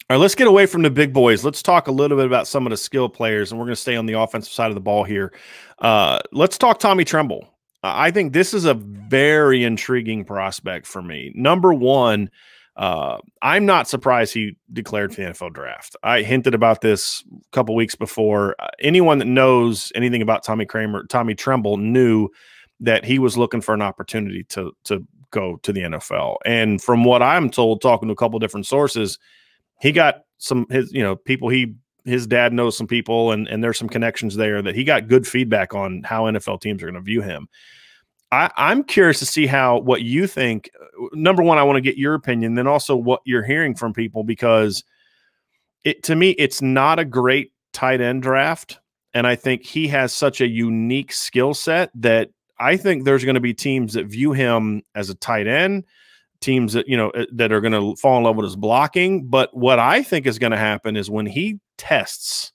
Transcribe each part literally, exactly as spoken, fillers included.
All right, let's get away from the big boys. Let's talk a little bit about some of the skill players, and we're going to stay on the offensive side of the ball here. Uh, let's talk Tommy Tremble. I think this is a very intriguing prospect for me. Number one, uh, I'm not surprised he declared for the N F L draft. I hinted about this a couple weeks before. Uh, anyone that knows anything about Tommy Kramer, Tommy Tremble knew that he was looking for an opportunity to to go to the N F L. And from what I'm told, talking to a couple different sources, he got some his you know people he his dad knows some people, and and there's some connections there that he got good feedback on how N F L teams are going to view him. I, I'm curious to see how what you think. Number one, I want to get your opinion, then also what you're hearing from people, because it to me it's not a great tight end draft, and I think he has such a unique skill set that I think there's going to be teams that view him as a tight end, teams that you know that are going to fall in love with his blocking. But what I think is going to happen is when he tests,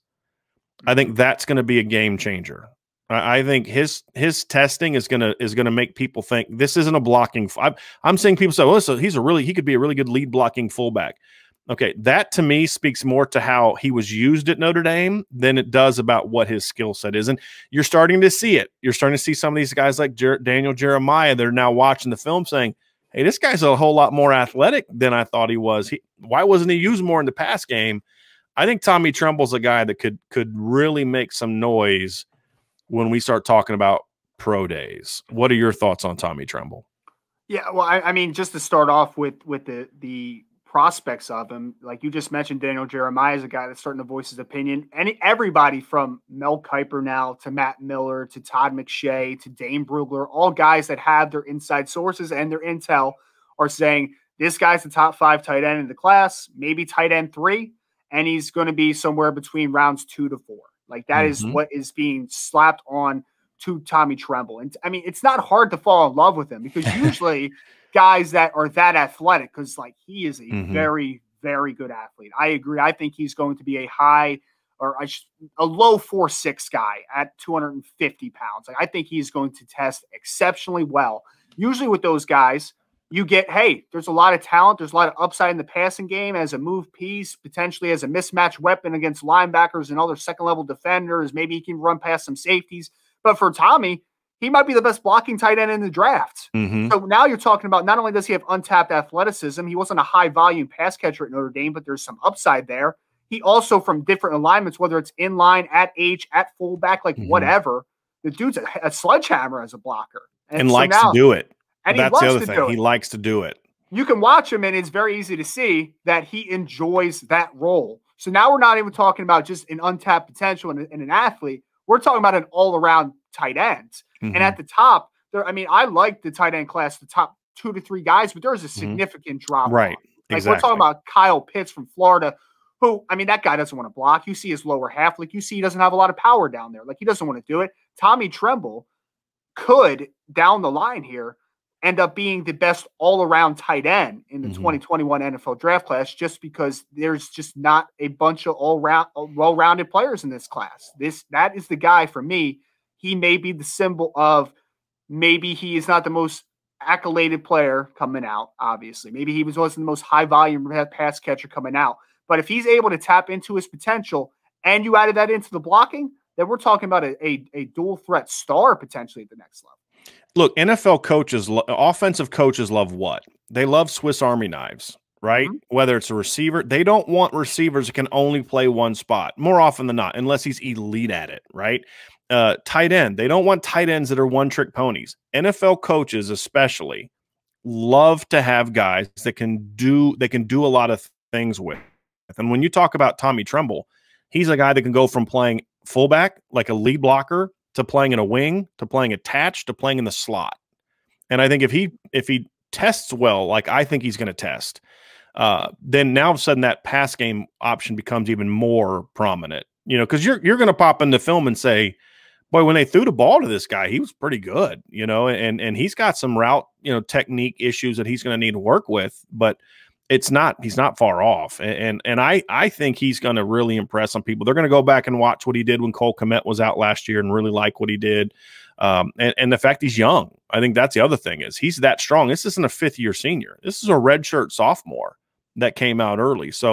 I think that's going to be a game changer. I think his his testing is gonna is gonna make people think this isn't a blocking. I'm, I'm seeing people say, "Oh, so he's a really he could be a really good lead blocking fullback." Okay, that to me speaks more to how he was used at Notre Dame than it does about what his skill set is. And you're starting to see it. You're starting to see some of these guys like Jer Daniel Jeremiah that are now watching the film saying, "Hey, this guy's a whole lot more athletic than I thought he was. He, why wasn't he used more in the pass game?" I think Tommy Tremble's a guy that could could really make some noise when we start talking about pro days. What are your thoughts on Tommy Tremble? Yeah, well, I, I mean, just to start off with with the the prospects of him, like you just mentioned, Daniel Jeremiah is a guy that's starting to voice his opinion. And everybody from Mel Kiper now to Matt Miller to Todd McShay to Dane Brugler, all guys that have their inside sources and their intel are saying this guy's the top five tight end in the class, maybe tight end three, and he's going to be somewhere between rounds two to four. Like that mm-hmm. is what is being slapped on to Tommy Tremble. And I mean, it's not hard to fall in love with him because usually guys that are that athletic, because like he is a mm-hmm. very, very good athlete. I agree. I think he's going to be a high or a, a low four six guy at two hundred fifty pounds. Like I think he's going to test exceptionally well. Usually with those guys, you get, hey, there's a lot of talent. There's a lot of upside in the passing game as a move piece, potentially as a mismatch weapon against linebackers and other second-level defenders. Maybe he can run past some safeties. But for Tommy, he might be the best blocking tight end in the draft. Mm-hmm. So now you're talking about not only does he have untapped athleticism, he wasn't a high-volume pass catcher at Notre Dame, but there's some upside there. He also, from different alignments, whether it's in line, at H, at fullback, like mm-hmm. whatever, the dude's a, a sledgehammer as a blocker. And, and so likes now, to do it. And That's he the other thing. He likes to do it. You can watch him, and it's very easy to see that he enjoys that role. So now we're not even talking about just an untapped potential in, in an athlete. We're talking about an all-around tight end. Mm-hmm. And at the top, there, I mean, I like the tight end class, the top two to three guys, but there's a significant mm-hmm. drop. Right. Like exactly. We're talking about Kyle Pitts from Florida, who, I mean, that guy doesn't want to block. You see his lower half. Like you see he doesn't have a lot of power down there. Like he doesn't want to do it. Tommy Tremble could, down the line here, end up being the best all-around tight end in the mm-hmm. twenty twenty-one N F L draft class, just because there's just not a bunch of all-round, well-rounded players in this class. This that is the guy for me. He may be the symbol of maybe he is not the most accoladed player coming out, obviously. Maybe he was wasn't the most high-volume pass catcher coming out. But if he's able to tap into his potential and you added that into the blocking, then we're talking about a, a, a dual-threat star potentially at the next level. Look, N F L coaches, offensive coaches love what? They love Swiss Army knives, right? Mm-hmm. Whether it's a receiver, they don't want receivers that can only play one spot more often than not, unless he's elite at it, right? Uh, tight end, they don't want tight ends that are one-trick ponies. N F L coaches especially love to have guys that can do they can do a lot of things with. And when you talk about Tommy Tremble, he's a guy that can go from playing fullback, like a lead blocker, to playing in a wing, to playing attached, to playing in the slot. And I think if he if he tests well, like I think he's going to test, uh, then now all of a sudden that pass game option becomes even more prominent. You know, because you're you're going to pop in the film and say, boy, when they threw the ball to this guy, he was pretty good. You know, and and he's got some route you know technique issues that he's going to need to work with, but it's not he's not far off. And and, and I I think he's going to really impress some people. They're going to go back and watch what he did when Cole Kmet was out last year and really like what he did. Um, and, and the fact he's young, I think that's the other thing is he's that strong. This isn't a fifth year senior. This is a redshirt sophomore that came out early. So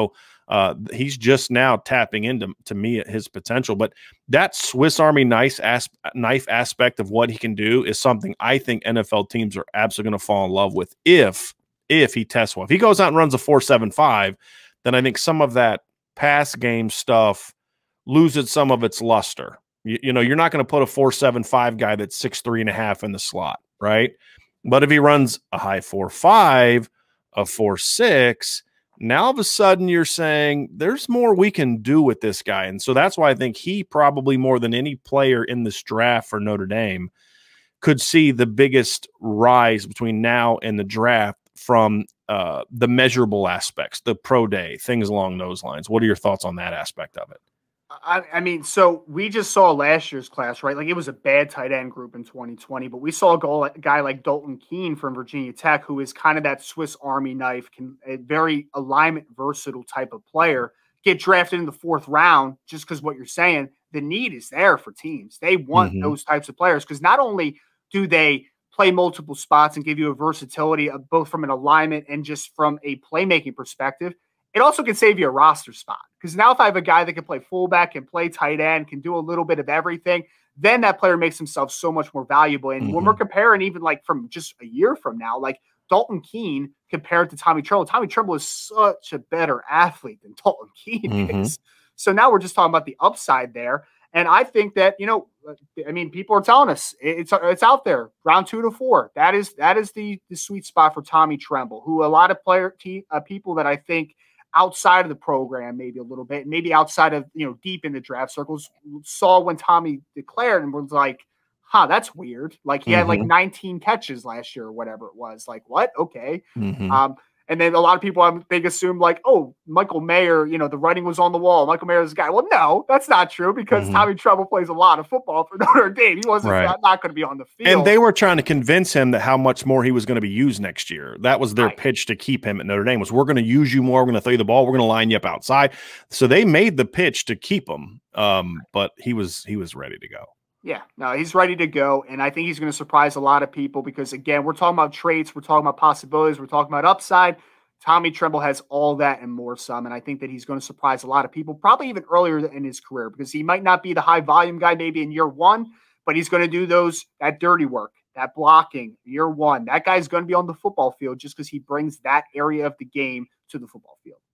Uh, he's just now tapping into to me his potential, but that Swiss Army knife, as, knife aspect of what he can do is something I think N F L teams are absolutely going to fall in love with if if he tests well. If he goes out and runs a four seven five, then I think some of that pass game stuff loses some of its luster. You, you know, you're not going to put a four seven five guy that's six three and a half in the slot, right? But if he runs a high four five, a four six, now all of a sudden you're saying there's more we can do with this guy. And so that's why I think he probably more than any player in this draft for Notre Dame could see the biggest rise between now and the draft from uh, the measurable aspects, the pro day, things along those lines. What are your thoughts on that aspect of it? I, I mean, so we just saw last year's class, right? Like it was a bad tight end group in twenty twenty, but we saw a, goal, a guy like Dalton Keene from Virginia Tech, who is kind of that Swiss Army knife, can a very alignment versatile type of player, get drafted in the fourth round just because what you're saying, the need is there for teams. They want mm-hmm. those types of players because not only do they play multiple spots and give you a versatility of both from an alignment and just from a playmaking perspective, it also can save you a roster spot. Because now if I have a guy that can play fullback, can play tight end, can do a little bit of everything, then that player makes himself so much more valuable. And mm-hmm. when we're comparing even like from just a year from now, like Dalton Keene compared to Tommy Tremble, Tommy Tremble is such a better athlete than Dalton Keene mm-hmm. is. So now we're just talking about the upside there. And I think that, you know, I mean, people are telling us it's it's out there, round two to four. That is that is the, the sweet spot for Tommy Tremble, who a lot of player te- uh, people that I think outside of the program, maybe a little bit, maybe outside of, you know, deep in the draft circles, saw when Tommy declared and was like, huh, that's weird. Like he mm-hmm. had like nineteen catches last year or whatever it was. Like, what? Okay. Mm-hmm. Um, and then a lot of people, I think, assume like, oh, Michael Mayer, you know, the writing was on the wall. Michael Mayer is the guy. Well, no, that's not true because mm-hmm. Tommy Tremble plays a lot of football for Notre Dame. He wasn't right. not, not going to be on the field. And they were trying to convince him that how much more he was going to be used next year. That was their right. pitch to keep him at Notre Dame was we're going to use you more. We're going to throw you the ball. We're going to line you up outside. So they made the pitch to keep him. Um, but he was he was ready to go. Yeah, no, he's ready to go. And I think he's going to surprise a lot of people because, again, we're talking about traits. We're talking about possibilities. We're talking about upside. Tommy Tremble has all that and more some, and I think that he's going to surprise a lot of people, probably even earlier in his career, because he might not be the high volume guy maybe in year one, but he's going to do those that dirty work, that blocking, year one. That guy's going to be on the football field just because he brings that area of the game to the football field.